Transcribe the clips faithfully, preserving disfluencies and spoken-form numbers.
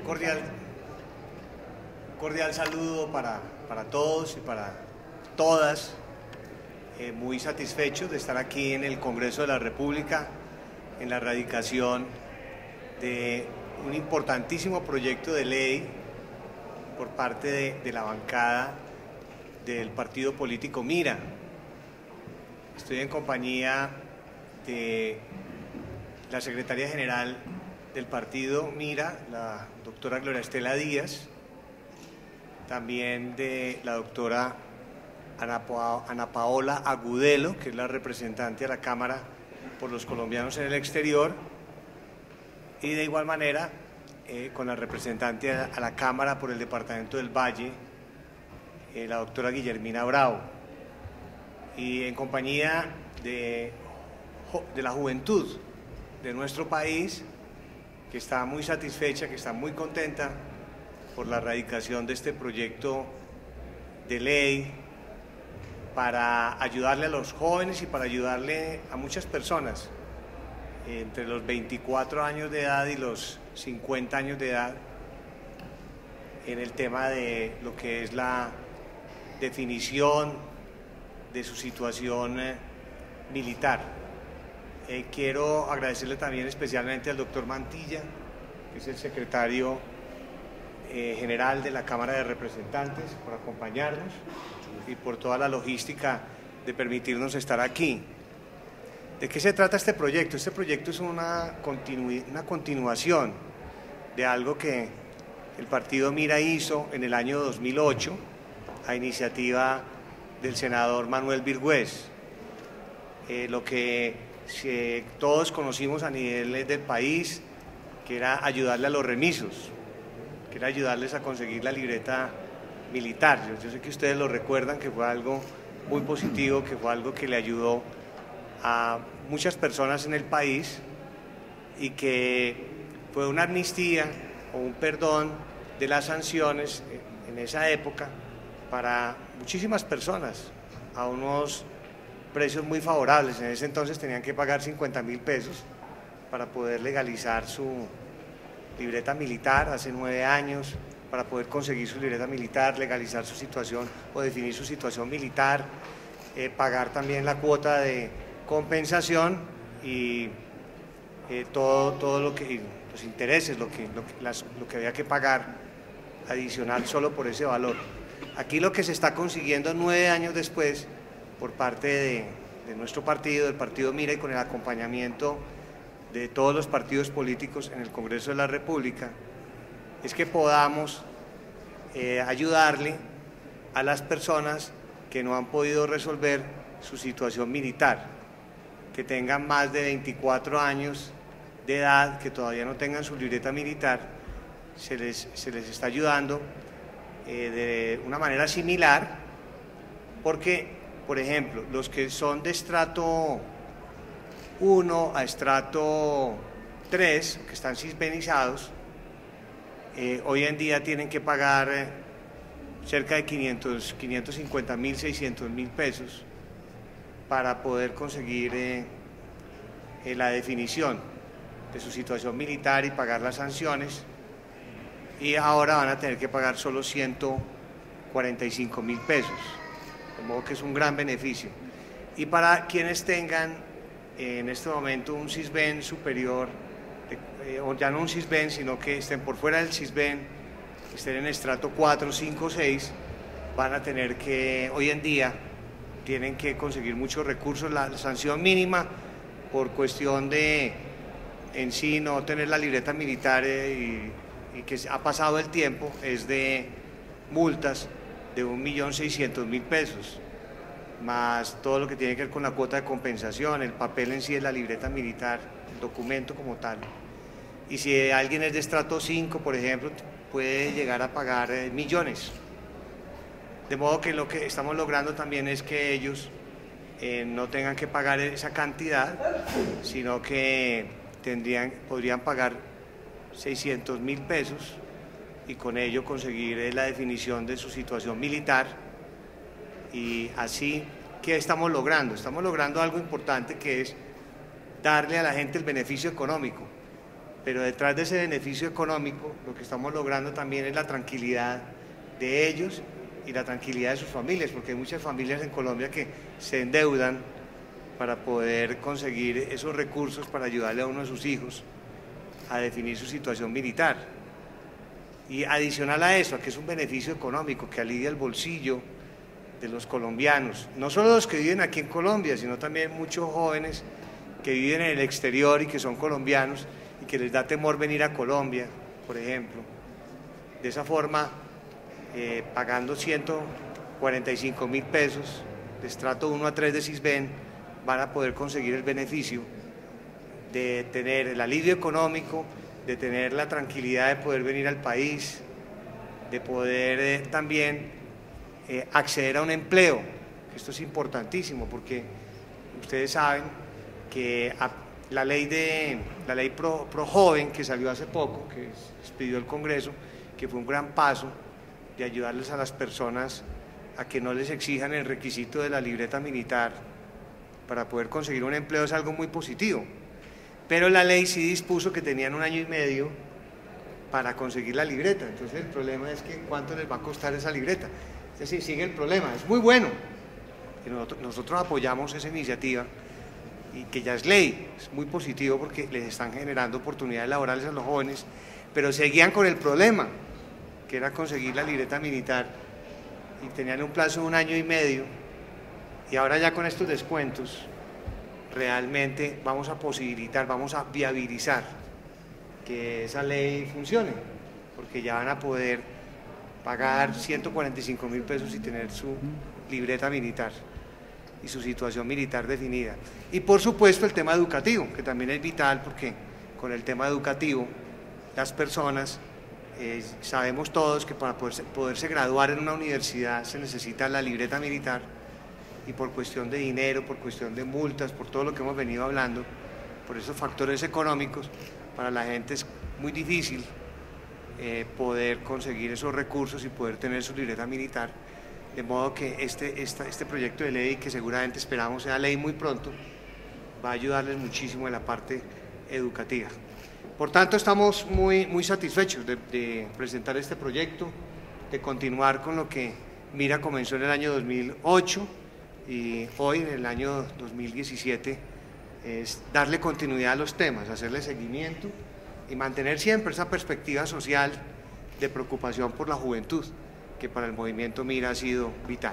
cordial, cordial saludo para, para todos y para todas. Eh, muy satisfechos de estar aquí en el Congreso de la República, en la radicación de un importantísimo proyecto de ley por parte de, de la bancada del partido político Mira. Estoy en compañía de la secretaria general del partido Mira, la doctora Gloria Estela Díaz, también de la doctora Ana, pa Ana Paola Agudelo, que es la representante de la Cámara por los colombianos en el exterior, y de igual manera eh, con la representante a, a la Cámara por el Departamento del Valle, eh, la doctora Guillermina Bravo, y en compañía de, de la juventud de nuestro país, que está muy satisfecha, que está muy contenta por la radicación de este proyecto de ley para ayudarle a los jóvenes y para ayudarle a muchas personas entre los veinticuatro años de edad y los cincuenta años de edad en el tema de lo que es la definición de su situación eh, militar. Eh, quiero agradecerle también especialmente al doctor Mantilla, que es el secretario eh, general de la Cámara de Representantes, por acompañarnos y por toda la logística de permitirnos estar aquí. ¿De qué se trata este proyecto? Este proyecto es una, continu una continuación de algo que el partido Mira hizo en el año dos mil ocho a iniciativa del senador Manuel Virgüez. Eh, lo que si, todos conocimos a nivel del país, que era ayudarle a los remisos, que era ayudarles a conseguir la libreta militar. Yo, yo sé que ustedes lo recuerdan, que fue algo muy positivo, que fue algo que le ayudó a muchas personas en el país y que fue una amnistía o un perdón de las sanciones en esa época para muchísimas personas a unos precios muy favorables. En ese entonces tenían que pagar cincuenta mil pesos para poder legalizar su libreta militar hace nueve años, para poder conseguir su libreta militar, legalizar su situación o definir su situación militar, eh, pagar también la cuota de compensación y eh, todo, todo lo que, los intereses, lo que, lo, que, las, lo que había que pagar adicional solo por ese valor. Aquí lo que se está consiguiendo nueve años después por parte de, de nuestro partido, del partido Mira, y con el acompañamiento de todos los partidos políticos en el Congreso de la República, es que podamos eh, ayudarle a las personas que no han podido resolver su situación militar, que tengan más de veinticuatro años de edad, que todavía no tengan su libreta militar. Se les, se les está ayudando eh, de una manera similar, porque, por ejemplo, los que son de estrato uno a estrato tres, que están cisbenizados, Eh, hoy en día tienen que pagar eh, cerca de quinientos, quinientos cincuenta mil, seiscientos mil pesos para poder conseguir eh, eh, la definición de su situación militar y pagar las sanciones, y ahora van a tener que pagar solo ciento cuarenta y cinco mil pesos, de modo que es un gran beneficio. Y para quienes tengan eh, en este momento un Sisbén superior, Eh, o ya no un Sisbén, sino que estén por fuera del Sisbén, estén en estrato cuatro, cinco, seis, van a tener que, hoy en día, tienen que conseguir muchos recursos. La, la sanción mínima por cuestión de, en sí, no tener la libreta militar eh, y, y que ha pasado el tiempo, es de multas de un millón seiscientos mil pesos, más todo lo que tiene que ver con la cuota de compensación, el papel en sí es la libreta militar, el documento como tal. Y si alguien es de estrato cinco, por ejemplo, puede llegar a pagar eh, millones. De modo que lo que estamos logrando también es que ellos eh, no tengan que pagar esa cantidad, sino que tendrían, podrían pagar seiscientos mil pesos y con ello conseguir eh, la definición de su situación militar. Y así, ¿qué estamos logrando? Estamos logrando algo importante, que es darle a la gente el beneficio económico. pero detrás de ese beneficio económico lo que estamos logrando también es la tranquilidad de ellos y la tranquilidad de sus familias, porque hay muchas familias en Colombia que se endeudan para poder conseguir esos recursos para ayudarle a uno de sus hijos a definir su situación militar. Y adicional a eso, a que es un beneficio económico que alivia el bolsillo de los colombianos, no solo los que viven aquí en Colombia, sino también muchos jóvenes que viven en el exterior y que son colombianos y que les da temor venir a Colombia, por ejemplo. De esa forma, eh, pagando ciento cuarenta y cinco mil pesos de estrato uno a tres de Sisbén, van a poder conseguir el beneficio de tener el alivio económico, de tener la tranquilidad de poder venir al país, de poder eh, también eh, acceder a un empleo. Esto es importantísimo porque ustedes saben que a, la ley, de, la ley pro, pro joven que salió hace poco, que expidió el Congreso, que fue un gran paso de ayudarles a las personas a que no les exijan el requisito de la libreta militar para poder conseguir un empleo, es algo muy positivo. Pero la ley sí dispuso que tenían un año y medio para conseguir la libreta. Entonces el problema es que cuánto les va a costar esa libreta. Es decir, sigue el problema. Es muy bueno que nosotros, nosotros apoyamos esa iniciativa y que ya es ley. Es muy positivo porque les están generando oportunidades laborales a los jóvenes, pero seguían con el problema, que era conseguir la libreta militar, y tenían un plazo de un año y medio, y ahora ya con estos descuentos realmente vamos a posibilitar, vamos a viabilizar que esa ley funcione, porque ya van a poder pagar ciento cuarenta y cinco mil pesos y tener su libreta militar y su situación militar definida. Y por supuesto el tema educativo, que también es vital, porque con el tema educativo las personas, eh, sabemos todos que para poderse, poderse graduar en una universidad se necesita la libreta militar, y por cuestión de dinero, por cuestión de multas, por todo lo que hemos venido hablando, por esos factores económicos, para la gente es muy difícil eh, poder conseguir esos recursos y poder tener su libreta militar, de modo que este, esta, este proyecto de ley, que seguramente esperamos sea ley muy pronto, va a ayudarles muchísimo en la parte educativa. Por tanto, estamos muy, muy satisfechos de, de presentar este proyecto, de continuar con lo que Mira comenzó en el año dos mil ocho, y hoy, en el año dos mil diecisiete, es darle continuidad a los temas, hacerle seguimiento y mantener siempre esa perspectiva social de preocupación por la juventud, que para el movimiento Mira ha sido vital.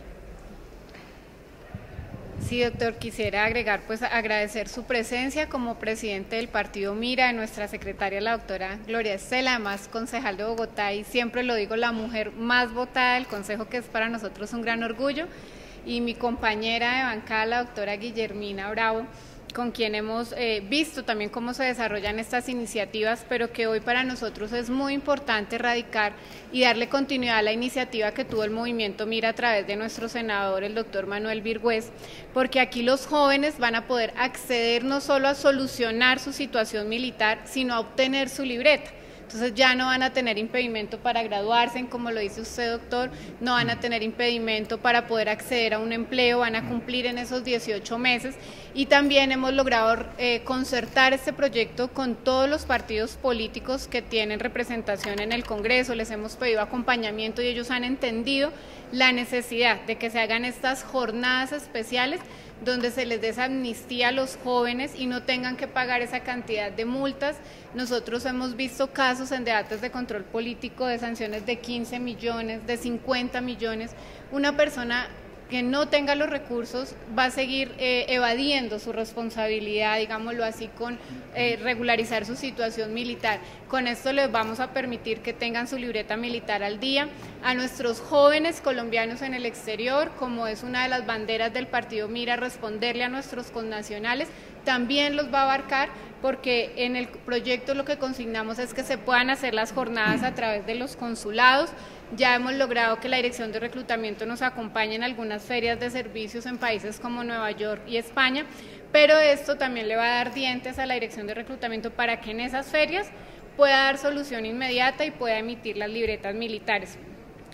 Sí, doctor, quisiera agregar, pues agradecer su presencia como presidente del partido Mira, de nuestra secretaria, la doctora Gloria Estela, además concejal de Bogotá, y siempre lo digo, la mujer más votada del Consejo, que es para nosotros un gran orgullo, y mi compañera de bancada, la doctora Guillermina Bravo, con quien hemos eh, visto también cómo se desarrollan estas iniciativas, pero que hoy para nosotros es muy importante radicar y darle continuidad a la iniciativa que tuvo el movimiento Mira a través de nuestro senador, el doctor Manuel Virgües, porque aquí los jóvenes van a poder acceder no solo a solucionar su situación militar, sino a obtener su libreta. Entonces ya no van a tener impedimento para graduarse, como lo dice usted, doctor, no van a tener impedimento para poder acceder a un empleo, van a cumplir en esos dieciocho meses, y también hemos logrado eh, concertar este proyecto con todos los partidos políticos que tienen representación en el Congreso. Les hemos pedido acompañamiento y ellos han entendido la necesidad de que se hagan estas jornadas especiales donde se les dé esa amnistía a los jóvenes y no tengan que pagar esa cantidad de multas. Nosotros hemos visto casos en debates de control político de sanciones de quince millones, de cincuenta millones. Una persona que no tenga los recursos va a seguir eh, evadiendo su responsabilidad, digámoslo así, con eh, regularizar su situación militar. Con esto les vamos a permitir que tengan su libreta militar al día. A nuestros jóvenes colombianos en el exterior, como es una de las banderas del partido Mira, responderle a nuestros connacionales, también los va a abarcar, porque en el proyecto lo que consignamos es que se puedan hacer las jornadas a través de los consulados. Ya hemos logrado que la Dirección de Reclutamiento nos acompañe en algunas ferias de servicios en países como Nueva York y España, pero esto también le va a dar dientes a la Dirección de Reclutamiento para que en esas ferias pueda dar solución inmediata y pueda emitir las libretas militares.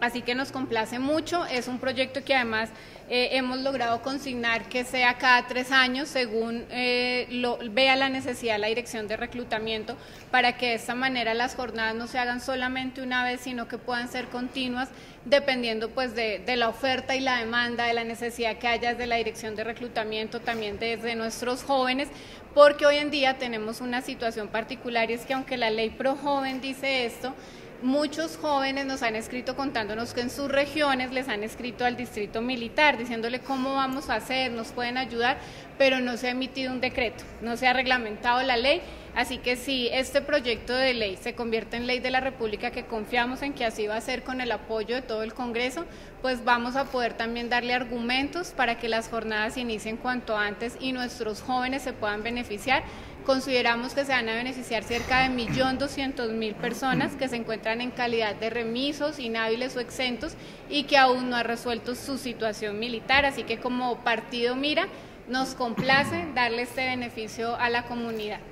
Así que nos complace mucho, es un proyecto que además eh, hemos logrado consignar que sea cada tres años según eh, lo, vea la necesidad de la Dirección de Reclutamiento, para que de esta manera las jornadas no se hagan solamente una vez, sino que puedan ser continuas, dependiendo pues de, de la oferta y la demanda, de la necesidad que haya desde la Dirección de Reclutamiento, también desde nuestros jóvenes, porque hoy en día tenemos una situación particular y es que aunque la ley Pro Joven dice esto, muchos jóvenes nos han escrito contándonos que en sus regiones les han escrito al distrito militar diciéndole cómo vamos a hacer, nos pueden ayudar, pero no se ha emitido un decreto, no se ha reglamentado la ley. Así que si este proyecto de ley se convierte en ley de la República, que confiamos en que así va a ser con el apoyo de todo el Congreso, pues vamos a poder también darle argumentos para que las jornadas inicien cuanto antes y nuestros jóvenes se puedan beneficiar. Consideramos que se van a beneficiar cerca de un millón doscientos mil personas que se encuentran en calidad de remisos, inhábiles o exentos y que aún no ha resuelto su situación militar. Así que como partido Mira, nos complace darle este beneficio a la comunidad.